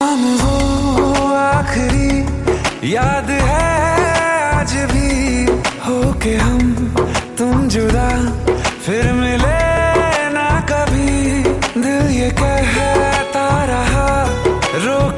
हम वो आखिरी याद है आज भी हो के हम तुम जुदा फिर मिले ना कभी। दिल ये कहता रहा रोक